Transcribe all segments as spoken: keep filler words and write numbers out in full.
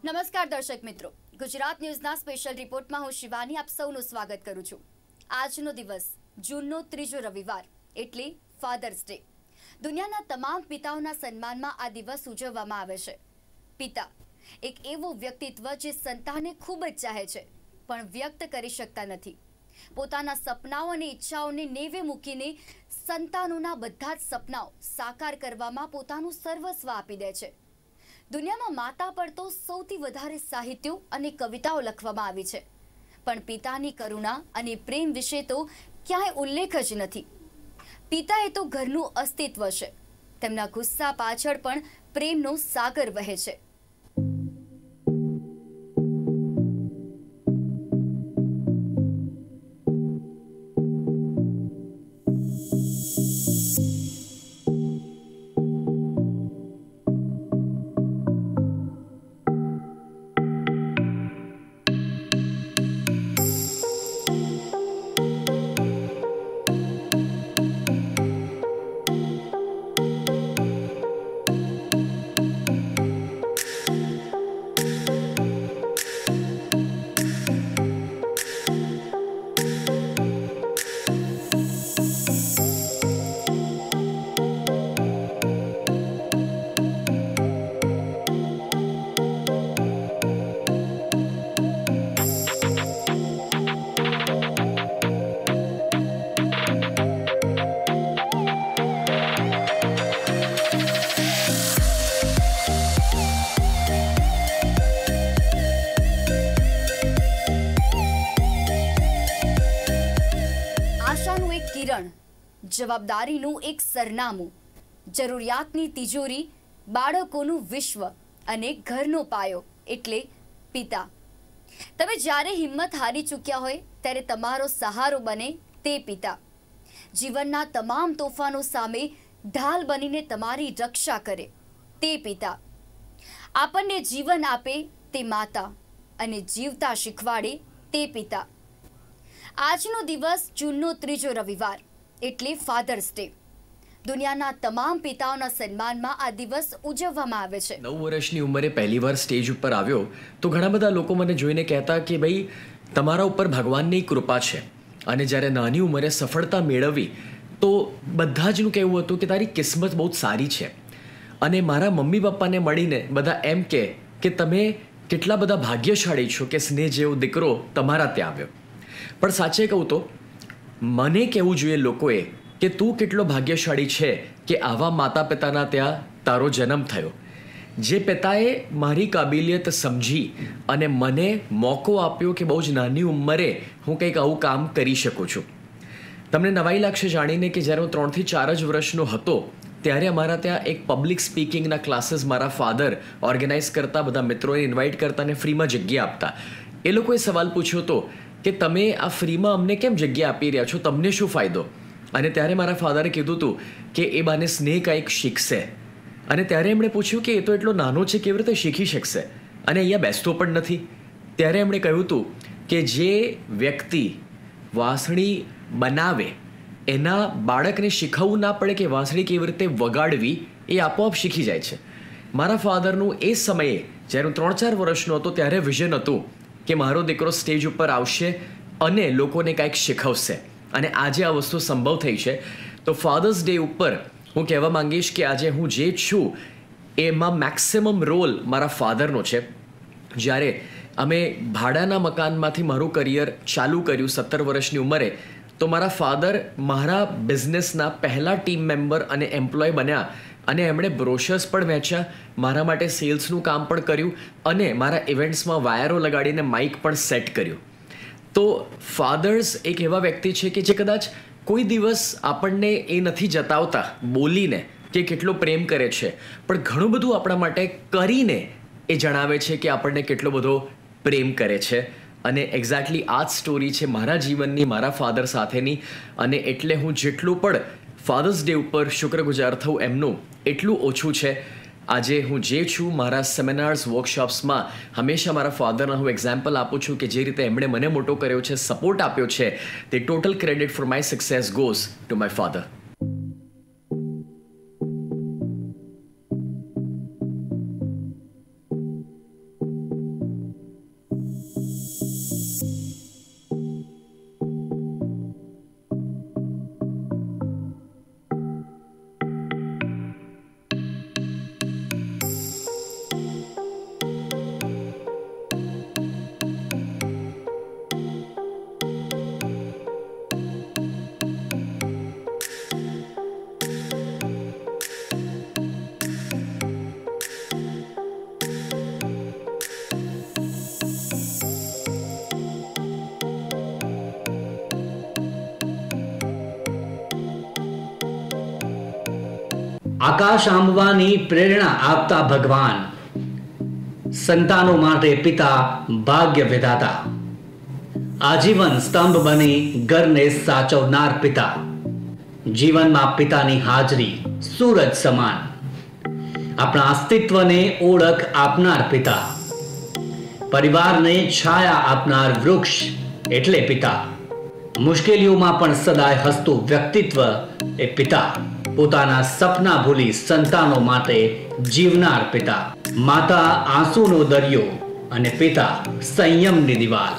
નમસ્કાર દર્શક મિત્રો, ગુજરાત ન્યૂઝના સ્પેશિયલ રિપોર્ટમાં હું શિવાની આપ સૌનું સ્વાગત કરું છું। આજનો દિવસ જૂનનો ત્રીજો રવિવાર એટલે ફાધર્સ ડે। દુનિયાના તમામ પિતાઓના સન્માનમાં આ દિવસ ઉજવવામાં આવે છે। પિતા એક એવો વ્યક્તિત્વ જે સંતાનને ખૂબ જ ચાહે છે પણ વ્યક્ત કરી શકતા નથી। પોતાના સપનાઓ અને ઈચ્છાઓને નેવે મૂકીને સંતાનોના બધા જ સપનાઓ સાકાર કરવામાં પોતાનું સર્વસ્વ આપી દે છે। દુનિયામાં માતા પર તો સૌથી વધારે સાહિત્યો અને કવિતાઓ લખવામાં આવી છે, પણ પિતાની કરુણા અને પ્રેમ વિશે તો ક્યાંય ઉલ્લેખ જ નથી। પિતા એ તો ઘરનું અસ્તિત્વ છે, તેમના ગુસ્સા પાછળ પણ પ્રેમનો સાગર વહે છે। જવાબદારીનું એક સરનામું, જરૂરિયાતની તિજોરી, બાળકોનું વિશ્વ અને ઘરનો પાયો એટલે પિતા। તમે જ્યારે હિંમત હારી ચૂક્યા હોય ત્યારે તમારો સહારો બને તે પિતા। જીવનના તમામ તોફાનો સામે ઢાલ બનીને તમારી રક્ષા કરે તે પિતા। આપણને જીવન આપે તે માતા અને જીવતા શીખવાડે તે પિતા। આજનો દિવસ જૂનનો ત્રીજો રવિવાર એટલે ફાધર્સ ડે। દુનિયાના તમામ પિતાઓના સન્માનમાં આ દિવસ ઉજવવામાં આવે છે। નવ વર્ષની ઉંમરે પહેલીવાર સ્ટેજ ઉપર આવ્યો તો ઘણા બધા લોકો મને જોઈને કહેતા કે ભાઈ તમારા ઉપર ભગવાનની કૃપા છે, અને જ્યારે નાની ઉંમરે સફળતા મેળવી તો બધા જનું કહેવું હતું કે તારી કિસ્મત બહુ જ સારી છે, અને મારા મમ્મી પપ્પાને મળીને બધા એમ કહે કે તમે કેટલા બધા ભાગ્યશાળી છો કે સ્નેહ જેવો દીકરો તમારા ત્યાં આવ્યો। પણ સાચે કહું તો મને કહેવું જોઈએ લોકોએ કે તું કેટલો ભાગ્યશાળી છે કે આવા માતા પિતાના ત્યાં તારો જન્મ થયો, જે પિતાએ મારી કાબિલિયત સમજી અને મને મોકો આપ્યો કે બહુ જ નાની ઉંમરે હું કંઈક આવું કામ કરી શકું છું। તમને નવાઈ લાગશે જાણીને કે જ્યારે હું ત્રણથી ચાર જ વર્ષનો હતો ત્યારે અમારા ત્યાં એક પબ્લિક સ્પીકિંગના ક્લાસીસ મારા ફાધર ઓર્ગેનાઇઝ કરતા, બધા મિત્રોને ઇન્વાઇટ કરતા અને ફ્રીમાં જગ્યા આપતા। એ લોકોએ સવાલ પૂછ્યો હતો કે તમે આ ફ્રીમાં અમને કેમ જગ્યા આપી રહ્યા છો, તમને શું ફાયદો? અને ત્યારે મારા ફાધરે કીધું હતું કે એ બાને સ્નેહ કંઈક શીખશે, અને ત્યારે એમણે પૂછ્યું કે એ તો એટલો નાનો છે, કેવી રીતે શીખી શકશે, અને અહીંયા બેસતો પણ નથી। ત્યારે એમણે કહ્યું હતું કે જે વ્યક્તિ વાંસળી બનાવે એના બાળકને શીખવવું ના પડે કે વાંસળી કેવી રીતે વગાડવી, એ આપોઆપ શીખી જાય છે। મારા ફાધરનું એ સમયે જ્યારે હું ત્રણ ચાર વર્ષનો હતો ત્યારે વિઝન હતું કે મારો દીકરો સ્ટેજ ઉપર આવશે અને લોકોને કાંઈક શીખવશે, અને આજે આ વસ્તુ સંભવ થઈ છે। તો ફાધર્સ ડે ઉપર હું કહેવા માંગીશ કે આજે હું જે છું એમાં મેક્સિમમ રોલ મારા ફાધરનો છે। જ્યારે અમે ભાડાના મકાનમાંથી મારું કરિયર ચાલુ કર્યું સત્તર વર્ષની ઉંમરે, તો મારા ફાધર મારા બિઝનેસના પહેલા ટીમ મેમ્બર અને એમ્પ્લોય બન્યા, અને એમણે બ્રોશર્સ પણ વેચ્યા, મારા માટે સેલ્સનું કામ પણ કર્યું, અને મારા ઇવેન્ટ્સમાં વાયરો લગાડીને માઇક પણ સેટ કર્યું। તો ફાધર્સ એક એવા વ્યક્તિ છે કે જે કદાચ કોઈ દિવસ આપણને એ નથી જતાવતા બોલીને કે કેટલો પ્રેમ કરે છે, પણ ઘણું બધું આપણા માટે કરીને એ જણાવે છે કે આપણને કેટલો બધો પ્રેમ કરે છે। અને એક્ઝેક્ટલી આ જ સ્ટોરી છે મારા જીવનની, મારા ફાધર સાથેની, અને એટલે હું જેટલું પણ ફાધર્સ ડે ઉપર શુક્રગુજાર થવું એમનું એટલું ઓછું છે। આજે હું જે છું મારા સેમિનાર્સ, વર્કશોપ્સમાં હંમેશા મારા ફાધરના હું એક્ઝામ્પલ આપું છું કે જે રીતે એમણે મને મોટો કર્યો છે, સપોર્ટ આપ્યો છે, તે total credit for my success goes to my father. આકાશ આંબવાની પ્રેરણા આપતા ભગવાન, સંતાનો માટે પિતા ભાગ્ય વિધાતા, આજીવન સ્તંભ બની ઘરને સાચવનાર પિતા, જીવનમાં પિતાની હાજરી સૂરજ સમાન, આપણા અસ્તિત્વને ઓળખ આપનાર પિતા, પરિવારને છાયા આપનાર વૃક્ષ એટલે પિતા, મુશ્કેલીઓમાં પણ સદાય હસતું વ્યક્તિત્વ એ પિતા, પોતાના સપના ભૂલી સંતાનો માટે જીવનાર પિતા, માતા આંસુનો દરિયો અને પિતા સંયમની દિવાલ,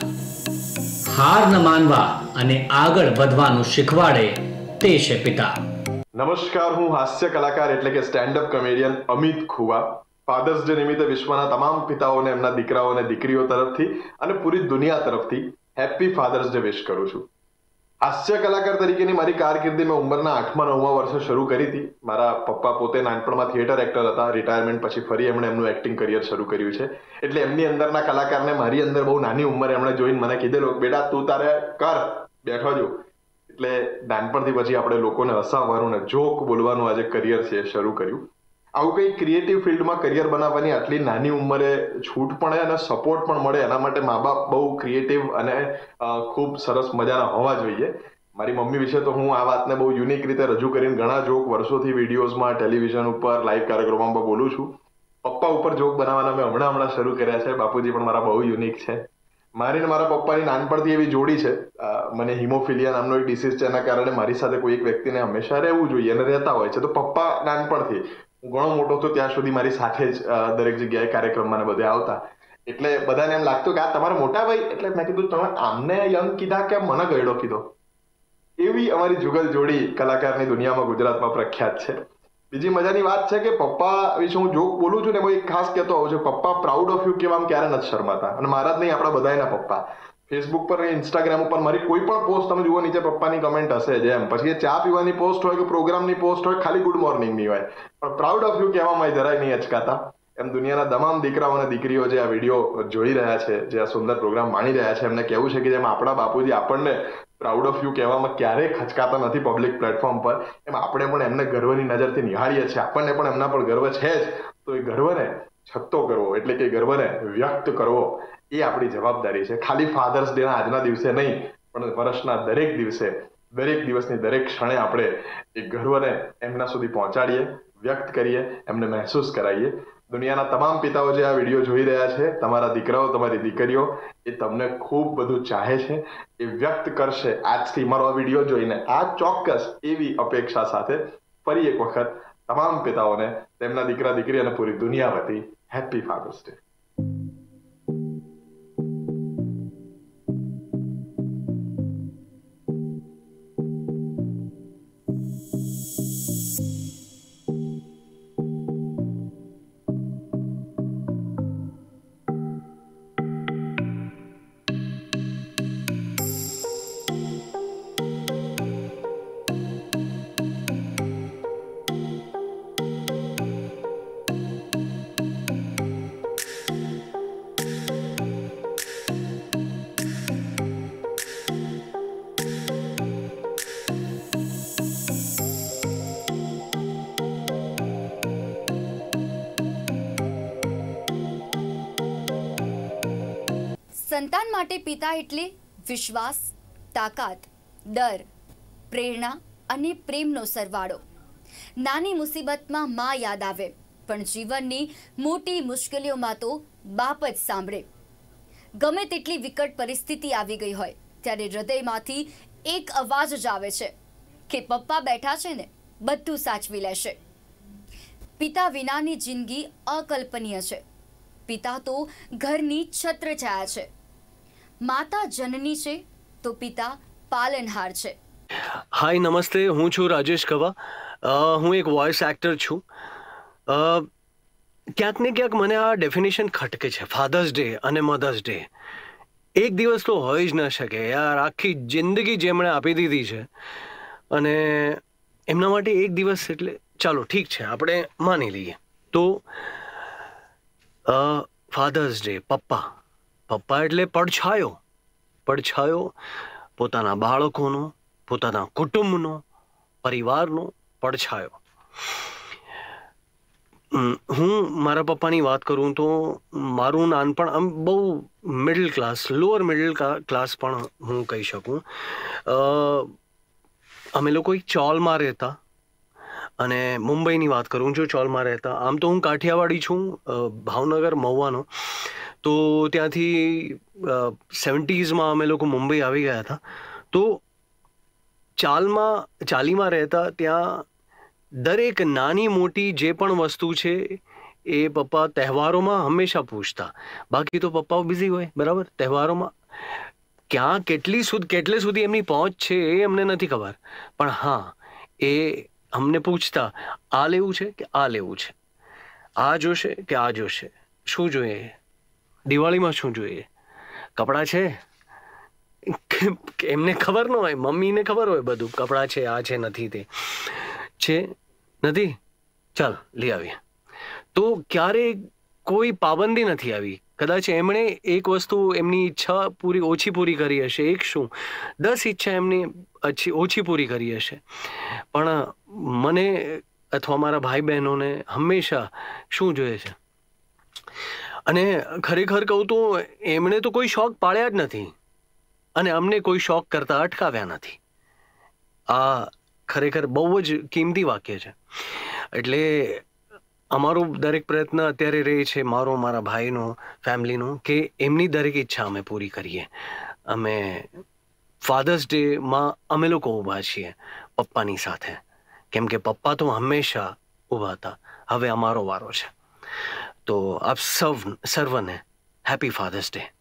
હાર ન માનવા અને આગળ વધવાનું શીખવાડે તે છે પિતા. નમસ્કાર, હું હાસ્ય કલાકાર એટલે કે સ્ટેન્ડ અપ કોમેડિયન અમિત ખુવા ફાધર્સ ડે નિમિત્તે વિશ્વના તમામ પિતાઓને એમના દીકરાઓ અને દીકરીઓ તરફથી અને પૂરી દુનિયા તરફથી હેપી ફાધર્સ ડે વિશ કરું છું. હાસ્ય કલાકાર તરીકેની મારી કારકિર્દી મેં ઉંમરના આઠમા નવમા વર્ષે શરૂ કરી હતી. મારા પપ્પા પોતે નાનપણમાં થિયેટર એક્ટર હતા. રિટાયરમેન્ટ પછી ફરી એમણે એમનું એક્ટિંગ કરિયર શરૂ કર્યું છે. એટલે એમની અંદરના કલાકારને મારી અંદર બહુ નાની ઉંમરે એમણે જોઈને મને કીધેલું, બેટા તું તારે કર, બેઠો જો. એટલે નાનપણથી પછી આપણે લોકોને હસાવવાનું ને જોક બોલવાનું આજે કરિયર છે શરૂ કર્યું. આવું કંઈ ક્રિએટિવ ફિલ્ડમાં કરિયર બનાવવાની આટલી નાની ઉંમરે છૂટ પણ અને સપોર્ટ પણ મળે એના માટે મા બાપ બહુ ક્રિએટિવ અને ખૂબ સરસ મજાના હોવા જોઈએ. મારી મમ્મી વિશે તો હું આ વાતને બહુ યુનિક રીતે રજૂ કરીને ઘણા જોક વર્ષોથી વિડીયોઝમાં, ટેલિવિઝન ઉપર, લાઈવ કાર્યક્રમોમાં બોલું છું. પપ્પા ઉપર જોક બનાવવાના મેં હમણાં હમણાં શરૂ કર્યા છે. બાપુજી પણ મારા બહુ યુનિક છે. મારી ને મારા પપ્પાની નાનપણથી એવી જોડી છે. મને હિમોફિલિયા નામનો એક ડિસીઝ છે, એના કારણે મારી સાથે કોઈ એક વ્યક્તિને હંમેશા રહેવું જોઈએ અને રહેતા હોય છે. તો પપ્પા નાનપણથી, હું ઘણો મોટો હતો ત્યાં સુધી મારી સાથે જ દરેક જગ્યાએ કાર્યક્રમમાં બધે આવતા. એટલે બધાને એમ લાગતું કે આ તમારા મોટા ભાઈ. એટલે મેં કીધું તમે આમને યંગ કીધા કે મને ગયડો કીધો. એવી અમારી જુગલ જોડી કલાકારની દુનિયામાં ગુજરાતમાં પ્રખ્યાત છે. બીજી મજાની વાત છે કે પપ્પા વિશે હું જોક બોલું છું ને એમાં એક ખાસ કહેતો હોઉં છું, પપ્પા પ્રાઉડ ઓફ યુ કહેવામાં ક્યારે નથી શરમાતા. અને મારા જ નહીં, આપણા બધાના પપ્પા ફેસબુક પર, ઇન્સ્ટાગ્રામ ઉપર મારી કોઈ પણ પોસ્ટ તમે જુઓ નીચે પપ્પાની કમેન્ટ હશે જ. એમ પછી એ ચા પીવાની પોસ્ટ હોય કે પ્રોગ્રામની પોસ્ટ હોય, ખાલી ગુડ મોર્નિંગની હોય, પણ પ્રાઉડ ઓફ યુ કહેવામાં જરાય નહીં અચકાતા. એમ દુનિયાના તમામ દીકરાઓ અને દીકરીઓ જે આ વિડીયો જોઈ રહ્યા છે, જે આ સુંદર પ્રોગ્રામ માણી રહ્યા છે, એમને કહેવું છે કે જેમ આપણા બાપુજી આપણને પ્રાઉડ ઓફ યુ કહેવામાં ક્યારેય ખચકાતા નથી પબ્લિક પ્લેટફોર્મ પર, એમ આપણે પણ એમને ગર્વની નજરથી નિહાળીએ છીએ. આપણને પણ એમના પર ગર્વ છે જ. તો એ ગર્વને છતો કરવો એટલે કે ગર્વને વ્યક્ત કરવો એ આપણી જવાબદારી છે. ખાલી ફાધર્સ ડે ના આજના દિવસે નહીં, પણ વર્ષના દરેક દિવસે, દરેક દિવસની દરેક ક્ષણે આપણે એ ગર્વને એમના સુધી પહોંચાડીએ, વ્યક્ત કરીએ, એમને મહેસૂસ કરાવીએ. દુનિયાના તમામ પિતાઓ જે આ વિડીયો જોઈ રહ્યા છે, તમારા દીકરાઓ, તમારી દીકરીઓ એ તમને ખૂબ બધું ચાહે છે, એ વ્યક્ત કરશે આજથી મારો આ વિડીયો જોઈને. આ ચોક્કસ એવી અપેક્ષા સાથે ફરી એક વખત તમામ પિતાઓને તેમના દીકરા દીકરી અને પૂરી દુનિયા વતી હેપી ફાધર્સ ડે. સંતાન માટે પિતા એટલે વિશ્વાસ, તાકાત, ડર, પ્રેરણા અને પ્રેમનો સરવાળો. નાની મુસીબતમાં માં યાદ આવે, પણ જીવનની મોટી મુશ્કેલીઓમાં તો બાપ જ સાંભળે. ગમે તેટલી વિકટ પરિસ્થિતિ આવી ગઈ હોય ત્યારે હૃદયમાંથી એક અવાજ જ આવે છે કે પપ્પા બેઠા છે ને, બધું સાચવી લેશે. પિતા વિનાની જિંદગી અકલ્પનીય છે. પિતા તો ઘરની છત્રછાયા છે. માતા જનની છે તો પિતા પાલનહાર છે. હાય, નમસ્તે. હું છું રાજેશ કવા. હું એક વોઇસ એક્ટર છું. ક્યાંક ને ક્યાંક મને આ ડેફિનેશન ખટકે છે, ફાધર્સ ડે અને મધર્સ ડે. એક દિવસ તો હોઈ જ ન શકે યાર. આખી જિંદગી જેમણે આપી દીધી છે અને એમના માટે એક દિવસ એટલે ચાલો ઠીક છે, આપણે માની લઈએ. તો ફાધર્સ ડે, પપ્પા પપ્પા એટલે પડછાયો. પડછાયો પોતાના બાળકોનો, પોતાના કુટુંબનો, પરિવારનો પડછાયો. હું મારા પપ્પાની વાત કરું તો મારું નાનપણ આમ બહુ middle class, lower middle class પણ હું કહી શકું. અમે લોકો એક ચોલમાં રહેતા, અને મુંબઈની વાત કરું છું, ચોલમાં રહેતા. આમ તો હું કાઠિયાવાડી છું, ભાવનગર મહુવાનો. તો ત્યાંથી સેવન્ટીઝમાં અમે લોકો મુંબઈ આવી ગયા હતા. તો ચાલમાં ચાલીમાં રહેતા ત્યાં દરેક નાની મોટી જે પણ વસ્તુ છે એ પપ્પા તહેવારોમાં હંમેશા પૂછતા. બાકી તો પપ્પાઓ બિઝી હોય, બરાબર. તહેવારોમાં ક્યાં કેટલી સુધી કેટલે સુધી એમની પહોંચ છે એ અમને નથી ખબર, પણ હા એ અમને પૂછતા, આ લેવું છે કે આ લેવું છે, આ જોશે કે આ જોશે, શું જોઈએ, દિવાળીમાં શું જોઈએ, કપડાં છે. એમને ખબર ન હોય, મમ્મીને ખબર હોય બધું, કપડાં છે, આ છે, નથી, તે છે, નથી, ચાલ લઈ આવીએ. તો ક્યારે કોઈ પાબંદી નથી આવી. કદાચ એમણે એક વસ્તુ એમની ઈચ્છા પૂરી ઓછી પૂરી કરી હશે, એક શું દસ ઈચ્છા એમની ઓછી પૂરી કરી હશે, પણ મને અથવા મારા ભાઈ બહેનોને હંમેશા શું જોઈએ છે. અને ખરેખર કહું તો એમણે તો કોઈ શોખ પાડ્યા જ નથી, અને અમને કોઈ શોખ કરતા અટકાવ્યા નથી. આ ખરેખર બહુ જ કિંમતી વાક્ય છે. એટલે અમારો દરેક પ્રયત્ન અત્યારે રહે છે, મારો, મારા ભાઈનો, ફેમિલીનો, કે એમની દરેક ઈચ્છા અમે પૂરી કરીએ. અમે ફાધર્સ ડેમાં અમે લોકો ઊભા છીએ પપ્પાની સાથે, કેમ કે પપ્પા તો હંમેશા ઊભા હતા. હવે અમારો વારો છે. તો આપ સૌ સર્વને હેપી ફાધર્સ ડે.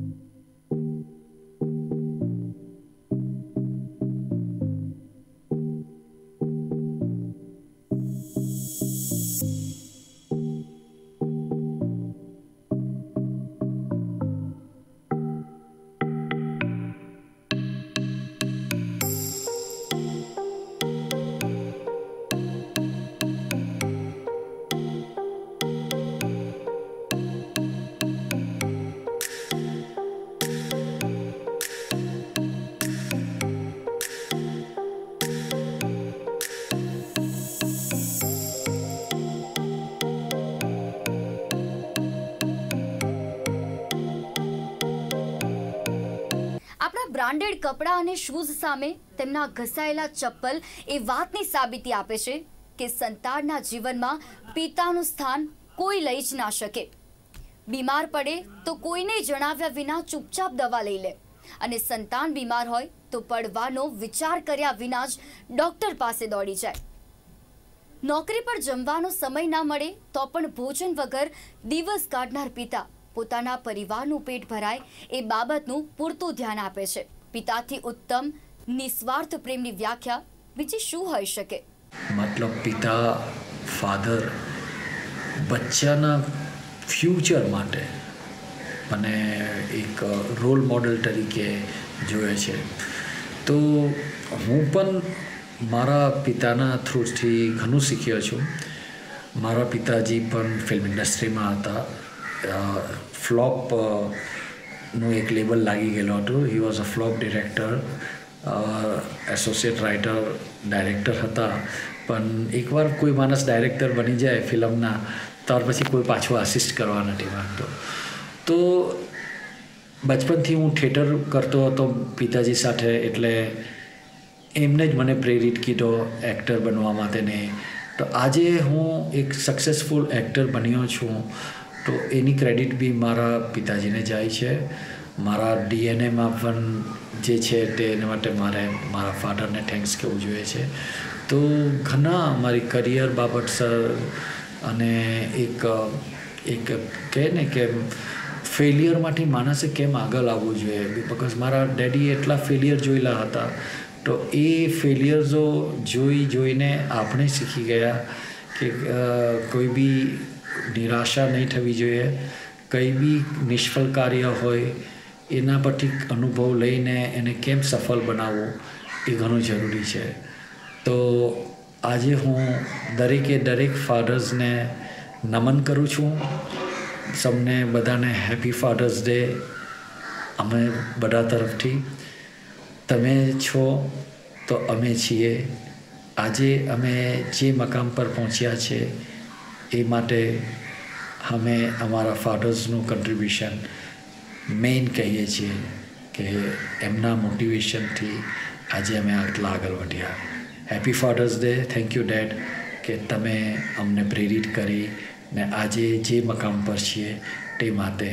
બ્રાન્ડેડ કપડાં અને શૂઝ સામે તેમના ઘસાયેલા ચપ્પલ એ વાતની સાબિતી આપે છે કે સંતાનના જીવનમાં પિતાનું સ્થાન કોઈ લઈ જ ના શકે. બીમાર પડે તો કોઈને જણાવ્યા વિના ચૂપચાપ દવા લઈ લે, અને સંતાન બીમાર હોય તો પડવાનો વિચાર કર્યા વિના જ ડોક્ટર પાસે દોડી જાય. નોકરી પર જમવાનો સમય ના મળે તો પણ ભોજન વગર દિવસ કાઢનાર પિતા પોતાના પરિવારનું પેટ ભરાય એ બાબતનું પૂરતું ધ્યાન આપે છે. પિતાથી ઉત્તમ નિસ્વાર્થ પ્રેમની વ્યાખ્યા બીજી શું હોઈ શકે? મતલબ પિતા, ફાધર બચ્ચાના ફ્યુચર માટે મને એક રોલ મોડલ તરીકે જોઈએ છે. તો હું પણ મારા પિતાના થ્રુથી ઘણું શીખ્યો છું. મારા પિતાજી પણ ફિલ્મ ઇન્ડસ્ટ્રીમાં હતા. ફ્લોપ નું એક લેબલ લાગી ગયેલું હતું. He was a flop director, associate writer, director હતા. પણ એકવાર કોઈ માણસ ડાયરેક્ટર બની જાય ફિલ્મના, ત્યાર પછી કોઈ પાછો આસિસ્ટ કરવા નથી માંગતો. તો બચપનથી હું થિયેટર કરતો હતો પિતાજી સાથે, એટલે એમને જ મને પ્રેરિત કીધો એક્ટર બનવા માટેને. તો આજે હું એક સક્સેસફુલ એક્ટર બન્યો છું, તો એની ક્રેડિટ બી મારા પિતાજીને જાય છે. મારા ડીએનએમાં પણ જે છે તેને માટે મારે મારા ફાધરને થેન્ક્સ કહેવું જોઈએ છે. તો ઘણા મારી કરિયર બાબત સર, અને એક એક કહે ને કે ફેલિયરમાંથી માણસે કેમ આગળ આવવું જોઈએ, બિકોઝ મારા ડેડી એટલા ફેલિયર જોયેલા હતા. તો એ ફેલિયર્સો જોઈ જોઈને આપણે શીખી ગયા કે કોઈ બી નિરાશા નહીં થવી જોઈએ. કંઈ બી નિષ્ફળ કાર્ય હોય એના પરથી અનુભવ લઈને એને કેમ સફળ બનાવવું એ ઘણું જરૂરી છે. તો આજે હું દરેકે દરેક ફાધર્સને નમન કરું છું. સૌને બધાને હેપી ફાધર્સ ડે અમે બધા તરફથી. તમે છો તો અમે છીએ. આજે અમે જે મકામ પર પહોંચ્યા છે એ માટે અમે અમારા ફાધર્સનું કન્ટ્રીબ્યુશન મેઇન કહીએ છીએ કે એમના મોટિવેશનથી આજે અમે આટલા આગળ વધ્યા. Happy father's day. Thank you dad કે તમે અમને પ્રેરિત કરી ને આજે જે મકામ પર છીએ તે માટે.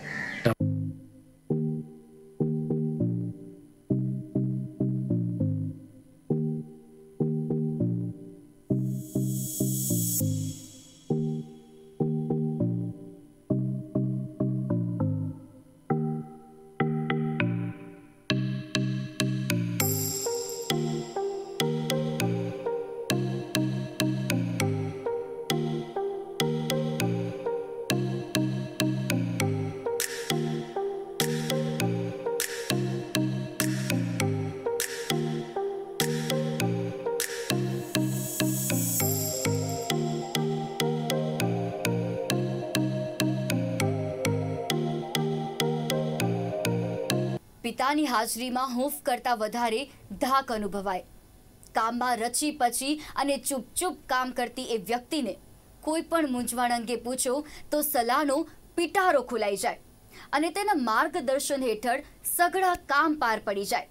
પિતાની હાજરીમાં હૂંફ કરતાં વધારે ધાક અનુભવાય. કામમાં રચી પચી અને ચૂપ-ચૂપ કામ કરતી એ વ્યક્તિને કોઈ પણ મૂંઝવણ અંગે પૂછો તો સલાહનો પિટારો ખુલાઈ જાય અને તેના માર્ગદર્શન હેઠળ સઘળા કામ પાર પડી જાય.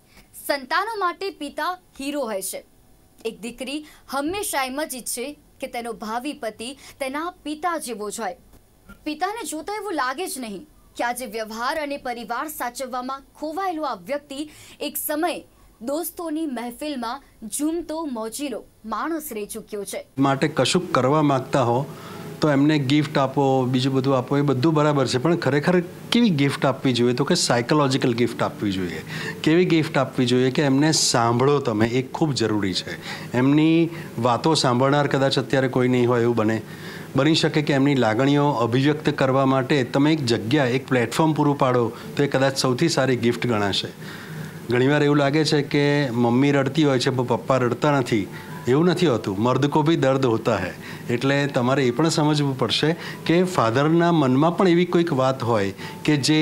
સંતાનો માટે પિતા હીરો હોય છે. એક દીકરી હંમેશા એમ જ ઈચ્છે કે તેનો ભાવિ પતિ તેના પિતા જેવો જ હોય. પિતાને જોતા એવું લાગે જ નહીં કે આજે વ્યવહાર અને પરિવાર સાચવવામાં ખોવાયેલો આ વ્યક્તિ એક સમય દોસ્તોની મહેફિલમાં ઝૂમતો મોજીલો માણસ રહી ચૂક્યો છે. માટે કશુંક કરવા માંગતા હો તો એમને ગિફ્ટ આપો, બીજું બધું આપો, એ બધું બરાબર છે, પણ ખરેખર કેવી ગિફ્ટ આપવી જોઈએ? તો કે સાયકોલોજીકલ ગિફ્ટ આપવી જોઈએ. કેવી ગિફ્ટ આપવી જોઈએ કે એમને સાંભળો તમે, એ ખૂબ જરૂરી છે. એમની વાતો સાંભળનાર કદાચ અત્યારે કોઈ નહીં હોય એવું બને. બની શકે કે એમની લાગણીઓ અભિવ્યક્ત કરવા માટે તમે એક જગ્યા, એક પ્લેટફોર્મ પૂરું પાડો તો એ કદાચ સૌથી સારી ગિફ્ટ ગણાશે. ઘણીવાર એવું લાગે છે કે મમ્મી રડતી હોય છે પણ પપ્પા રડતા નથી. એવું નથી હોતું. મર્દ કો ભી દર્દ હોતા હૈ. એટલે તમારે એ પણ સમજવું પડશે કે ફાધરના મનમાં પણ એવી કોઈક વાત હોય કે જે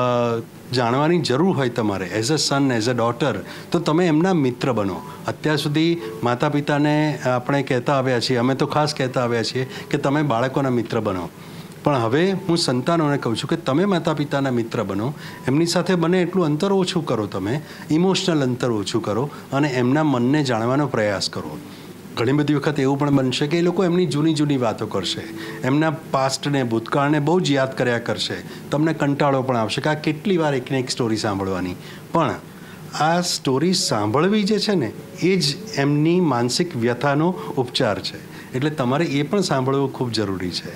જાણવાની જરૂર હોય તમારે as a son, as a daughter, તો તમે એમના મિત્ર બનો. અત્યાર સુધી માતા પિતાને આપણે કહેતા આવ્યા છીએ, અમે તો ખાસ કહેતા આવ્યા છીએ કે તમે બાળકોના મિત્ર બનો. પણ હવે હું સંતાનોને કહું છું કે તમે માતા પિતાના મિત્ર બનો. એમની સાથે બને એટલું અંતર ઓછું કરો, તમે ઇમોશનલ અંતર ઓછું કરો અને એમના મનને જાણવાનો પ્રયાસ કરો. ઘણી બધી વખત એવું પણ બનશે કે એ લોકો એમની જૂની જૂની વાતો કરશે, એમના પાસ્ટને, ભૂતકાળને બહુ જ યાદ કર્યા કરશે. તમને કંટાળો પણ આવશે કે આ કેટલી વાર એકને એક સ્ટોરી સાંભળવાની. પણ આ સ્ટોરી સાંભળવી જે છે ને એ જ એમની માનસિક વ્યથાનો ઉપચાર છે. એટલે તમારે એ પણ સાંભળવું ખૂબ જરૂરી છે.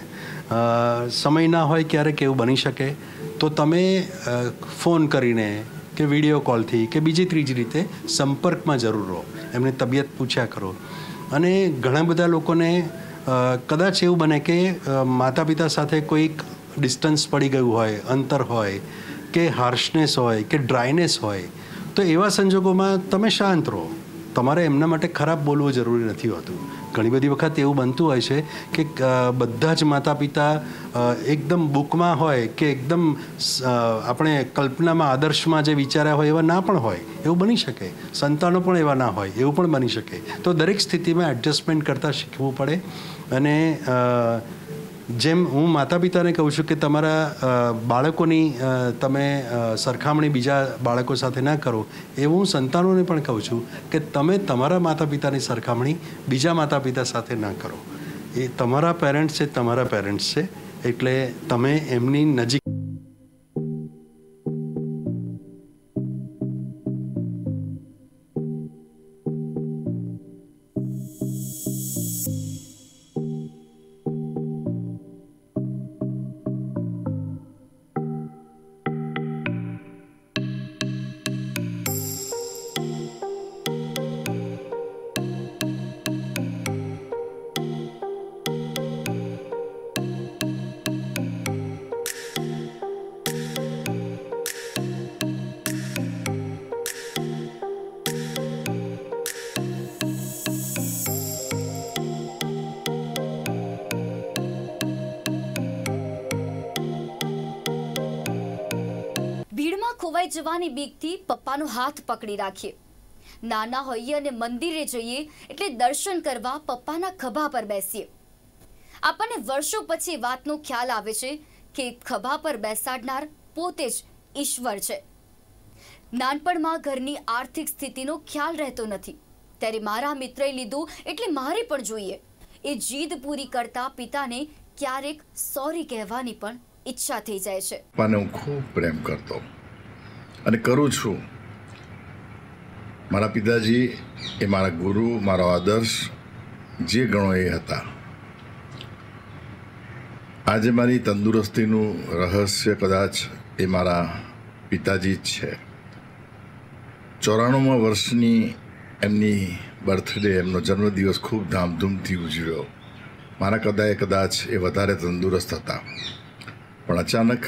સમય ના હોય ક્યારેક એવું બની શકે તો તમે ફોન કરીને કે વિડીયો કોલથી કે બીજી ત્રીજી રીતે સંપર્કમાં જરૂર રહો. એમની તબિયત પૂછ્યા કરો. અને ઘણા બધા લોકોને કદાચ એવું બને કે માતા પિતા સાથે કોઈક ડિસ્ટન્સ પડી ગયું હોય, અંતર હોય કે હાર્શનેસ હોય કે ડ્રાયનેસ હોય, તો એવા સંજોગોમાં તમે શાંત રહો. તમારે એમના માટે ખરાબ બોલવું જરૂરી નથી હોતું. ઘણી બધી વખત એવું બનતું હોય છે કે બધા જ માતા પિતા એકદમ બુકમાં હોય કે એકદમ આપણે કલ્પનામાં, આદર્શમાં જે વિચાર્યા હોય એવા ના પણ હોય. એવું બની શકે. સંતાનો પણ એવા ના હોય, એવું પણ બની શકે. તો દરેક સ્થિતિમાં એડજસ્ટમેન્ટ કરતાં શીખવું પડે. અને જેમ હું માતા પિતાને કહું છું કે તમારા બાળકોની તમે સરખામણી બીજા બાળકો સાથે ના કરો, એવું હું સંતાનોને પણ કહું છું કે તમે તમારા માતા પિતાની સરખામણી બીજા માતા પિતા સાથે ના કરો. એ તમારા પેરેન્ટ્સ છે, તમારા પેરેન્ટ્સ છે, એટલે તમે એમની નજીક ખોવાઈ જવાની બીકથી પપ્પાનો હાથ પકડી રાખીએ. નાના હોઈએ અને મંદિરે જઈએ એટલે દર્શન કરવા પપ્પાના ખભા પર બેસીએ. આપણને વર્ષો પછી વાતનો ખ્યાલ આવે છે કે ખભા પર બેસાડનાર પોતે જ ઈશ્વર છે. નાનપણમાં ઘરની આર્થિક સ્થિતિનો ખ્યાલ રહેતો નથી, ત્યારે મારા મિત્રએ લીધું એટલે મારે પણ જોઈએ એ જીદ પૂરી કરતા પિતાને ક્યારેક સોરી કહેવાની પણ ઈચ્છા થઈ જાય છે. પપ્પાને હું ખૂબ પ્રેમ કરતો અને કરું છું. મારા પિતાજી એ મારા ગુરુ, મારો આદર્શ જે ગણો એ હતા. આજે મારી તંદુરસ્તીનું રહસ્ય કદાચ એ મારા પિતાજી જ છે. ચોરાણુંમાં વર્ષની એમની બર્થડે, એમનો જન્મદિવસ ખૂબ ધામધૂમથી ઉજવ્યો. મારા કદાએ કદાચ એ વધારે તંદુરસ્ત હતા, પણ અચાનક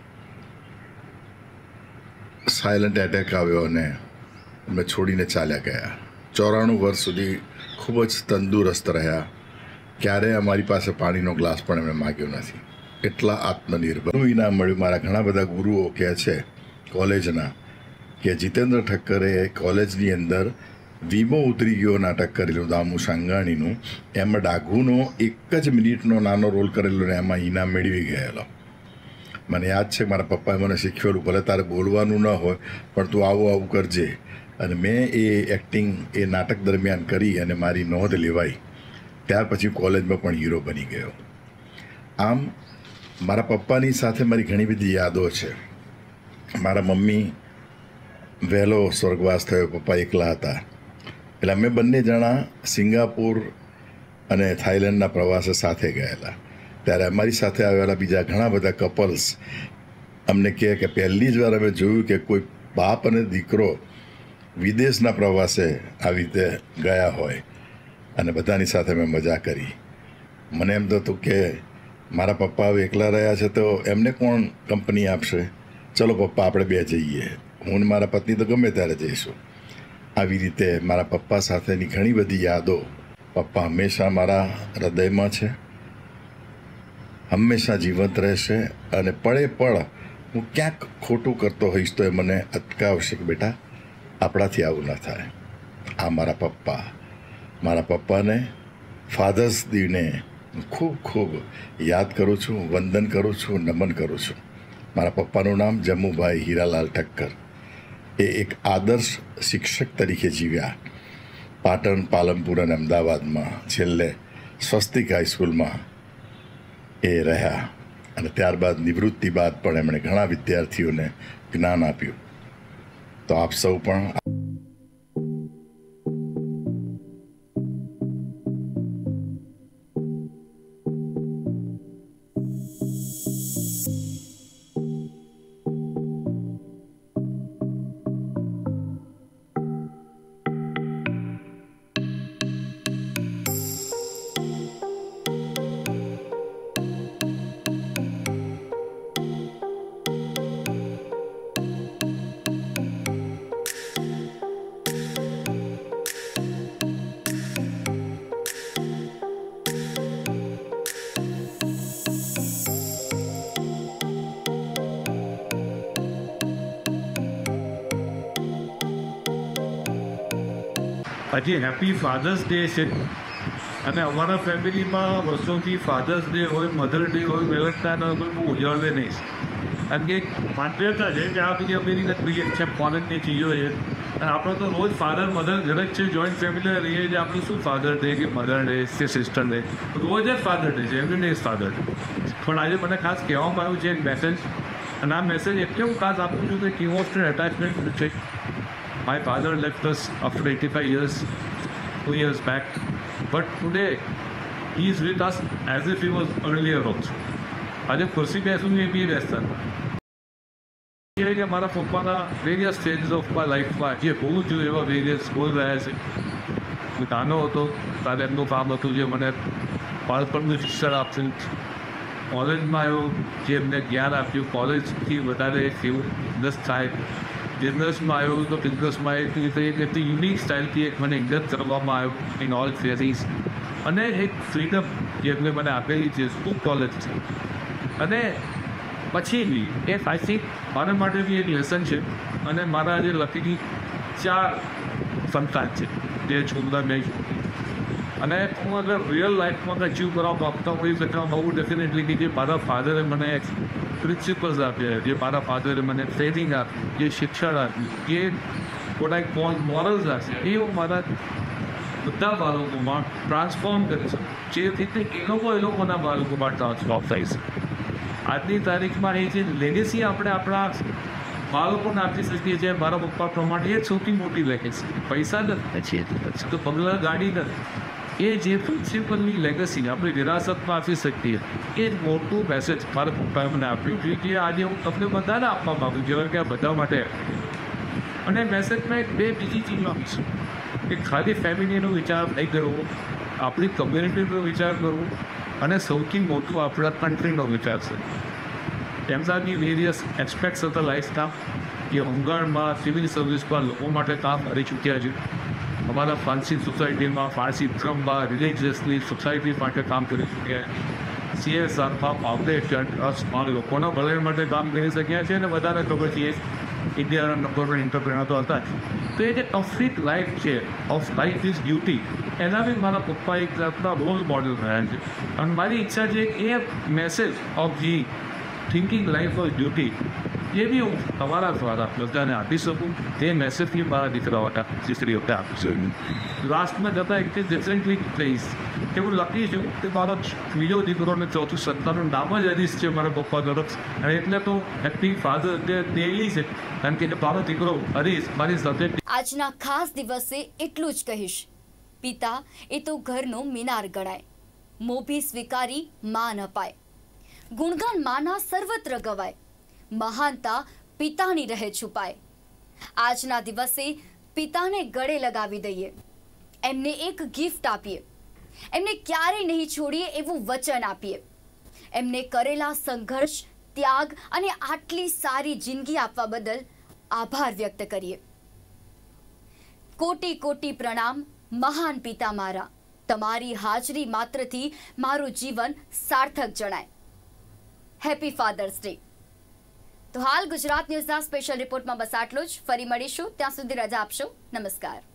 સાયલન્ટ એટેક આવ્યો અને એમને છોડીને ચાલ્યા ગયા. ચોરાણું વર્ષ સુધી ખૂબ જ તંદુરસ્ત રહ્યા. ક્યારેય અમારી પાસે પાણીનો ગ્લાસ પણ એમણે માગ્યો નથી. એટલા આત્મનિર્ભર ઇનામ મળ્યું. મારા ઘણા બધા ગુરુઓ કહે છે કોલેજના કે જીતેન્દ્ર ઠક્કરે કોલેજની અંદર વીમો ઉતરી ગયો નાટક કરેલું દામુ સાંગાણીનું, એમાં ડાઘુનો એક જ મિનિટનો નાનો રોલ કરેલો ને એમાં ઇનામ મેળવી ગયેલો. મને યાદ છે મારા પપ્પાએ મને શીખવેલું, ભલે તારે બોલવાનું ન હોય પણ તું આવું આવું કરજે. અને મેં એ એક્ટિંગ એ નાટક દરમિયાન કરી અને મારી નોંધ લેવાઈ. ત્યાર પછી કોલેજમાં પણ હીરો બની ગયો. આમ મારા પપ્પાની સાથે મારી ઘણી બધી યાદો છે. મારા મમ્મી વહેલો સ્વર્ગવાસ થયો, પપ્પા એકલા હતા. એટલે અમે બંને જણા સિંગાપુર અને થાઈલેન્ડના પ્રવાસે સાથે ગયેલા. ત્યારે અમારી સાથે આવેલા બીજા ઘણા બધા કપલ્સ અમને કહે કે પહેલી જ વાર અમે જોયું કે કોઈ બાપ અને દીકરો વિદેશના પ્રવાસે આવી રીતે ગયા હોય, અને બધાની સાથે મેં મજા કરી. મને એમ થતું કે મારા પપ્પા હવે એકલા રહ્યા છે તો એમને કોણ કંપની આપશે, ચલો પપ્પા આપણે બે જઈએ, હું ને મારા પત્ની તો ગમે ત્યારે જઈશું. આવી રીતે મારા પપ્પા સાથેની ઘણી બધી યાદો. પપ્પા હંમેશા મારા હૃદયમાં છે, હંમેશા જીવંત રહેશે. અને પળે પળ હું ક્યાંક ખોટું કરતો હોઈશ તો એ મને અટકાવશે કે બેટા આપણાથી આવું ન થાય. આ મારા પપ્પા. મારા પપ્પાને ફાધર્સ ડેને ખૂબ ખૂબ યાદ કરું છું, વંદન કરું છું, નમન કરું છું. મારા પપ્પાનું નામ જમ્મુભાઈ હીરાલાલ ઠક્કર. એ એક આદર્શ શિક્ષક તરીકે જીવ્યા. પાટણ, પાલનપુર અને અમદાવાદમાં છેલ્લે સ્વસ્તિક હાઈસ્કૂલમાં એ રહ્યા, અને ત્યારબાદ નિવૃત્તિ બાદ પણ એમણે ઘણા વિદ્યાર્થીઓને જ્ઞાન આપ્યું. તો આપ સૌ પણ આજે હેપી ફાધર્સ ડે છે, અને અમારા ફેમિલીમાં વર્ષોથી ફાધર્સ ડે હોય, મધર ડે હોય, વેલેન્ટાઇન હોય, કોઈ બહુ ઉજવવે નહીં. કારણ કે એક માન્યતા છે કે આ બધી અમેરિકન ક્રિએટ છે, ફોરેનની ચીજો છે, અને આપણે તો રોજ ફાધર મધર ઘરે જ છે, જોઈન્ટ ફેમિલી રહીએ છીએ. આપણે શું ફાધર ડે કે મધર ડે કે સિસ્ટર ડે, રોજ જ ફાધર ડે છે, એવરી ડે ઇઝ ફાધર. પણ આજે મને ખાસ કહેવામાં આવ્યું છે એક મેસેજ, અને આ મેસેજ એટલે હું ખાસ આપું છું કે ઇમોશનલ અટેચમેન્ટ છે. My father left us after eighty-five years, two years back. But today, he is with us as if he was earlier also. આજે ખુરશી બેસું એ બી બેસતા કે મારા પપ્પાના વેરિયસ સ્ટેજીસ ઓફ માય લાઈફમાં જે બહુ જ એવા વેરિયસ ગોલ રહ્યા છે. હું નાનો હતો ત્યારે એમનું કામ હતું જે મને બાળપણનું શિક્ષણ આપશે, કોલેજમાં આવ્યો જે એમને જ્ઞાન આપ્યું, કોલેજથી વધારે બિઝનેસ થાય, બિઝનેસમાં આવ્યો તો બિઝનેસમાં એક રીતે એક રીતે યુનિક સ્ટાઇલથી એક મને ઇન્ડસ્ટ કરવામાં આવ્યો ઇન ઓલ ફેરીઝ, અને એક ફ્રીડમ જે એમને મને આપેલી છે ખૂબ કોલેજથી. અને પછી બી એ આઈ મારા માટે બી એક લેસન છે. અને મારા જે લકીની ચાર સંતાન છે, જે છોકરા મેં અને હું અગર રિયલ લાઈફમાં અચીવ કરવા માગતા હોઈ શકતા બહુ ડેફિનેટલી કે જે મારા ફાધરે મને પ્રિન્સિપલ્સ આપ્યા, જે મારા ફાધરે મને ટ્રેનિંગ આપી, જે શિક્ષણ આપ્યું, જે પોતાના મોરલ્સ આપ્યા, એ હું મારા બધા બાળકોમાં ટ્રાન્સફોર્મ કરી શકું, જેથી એ લોકો એ લોકોના બાળકોમાં ટ્રાન્સફોર્મ થઈ શકે. આજની તારીખમાં એ જે લેગેસી આપણે આપણા બાળકોને આપી શકીએ છીએ, મારા પપ્પા પ્રમાણે એ સૌથી મોટી લેગેસી. પૈસા નથી તો પગલા ગાડી નથી, એ જે પ્રિન્સિપલની લેગેસી આપણી વિરાસતમાં આપી શકીએ એ જ મોટું મેસેજ મારા પપ્પાએ મને આપ્યું કે આજે હું તમને બધાને આપવા માગું છું કે આ બધા માટે. અને મેસેજમાં એક બે બીજી ચીજ આપીશું કે ખાલી ફેમિલીનો વિચાર નહીં કરવો, આપણી કમ્યુનિટીનો વિચાર કરવો, અને સૌથી મોટું આપણા કન્ટ્રીનો વિચાર છે. એમનાની વેરિયસ એસ્પેક્ટ્સ ઓફ ધ લાઈફના એ હોમગાર્ડમાં, સિવિલ સર્વિસમાં લોકો માટે કામ કરી ચૂક્યા છે. અમારા ફારસી સોસાયટીમાં, ફારસી ધર્મમાં, રિલિજિયસલી સોસાયટી માટે કામ કરી ચૂક્યા છે. સીએસઆરમાં ફાઉન્ડેશન ટ્રસ્ટમાં લોકોના ભલાઈ માટે કામ કરી શક્યા છે. અને વધારે ખબર છે ઇન્ડિયાના નંબર વન એન્ટરપ્રેનર તો હતા જ. તો એ જે કમ્પ્લીટ લાઈફ છે, ઓફ લાઈફ ઇઝ ડ્યુટી, એના બી મારા પપ્પા એક જાતના રોલ મોડલ રહ્યા છે. અને મારી ઈચ્છા છે કે એ message of the thinking life of duty એ બી હું તમારા દ્વારા બધાને આપી શકું. તે મેસેજથી મારા દીકરાઓના દીકરીઓને આપી શકું. લાસ્ટમાં જતાં એક ડિફરન્ટલી કહીશ કે હું લખી છું કે મારો બીજો દીકરો અને ચોથું સંતાનનું નામ જ હરીશ છે મારા પપ્પા તરફ. અને એટલે તો હેપી ફાધર ડે ડેલી છે, કારણ કે મારો દીકરો હરીશ મારી સાથે. આજના ખાસ દિવસે એટલું જ કહીશ, પિતા એ તો ઘરનો મિનાર ગણાય, મોભી સ્વીકારી માન અપાય, ગુણગાન માના સર્વત્ર ગવાય, મહાનતા પિતાની રહે છુપાય. આજના દિવસે પિતાને ગળે લગાવી દઈએ, એમને એક ગિફ્ટ આપીએ, એમને ક્યારેય નહીં છોડીએ એવું વચન આપીએ, એમને કરેલા સંઘર્ષ, ત્યાગ અને આટલી સારી જિંદગી આપવા બદલ આભાર વ્યક્ત કરીએ. કોટી કોટી પ્રણામ મહાન પિતા મારા, તમારી હાજરી માત્રથી મારું જીવન સાર્થક જણાય. Happy father's day. તો હાલ ગુજરાત ન્યૂઝના સ્પેશિયલ રિપોર્ટમાં બસ આટલું જ. ફરી મળીશું, ત્યાં સુધી રજા આપશો. નમસ્કાર.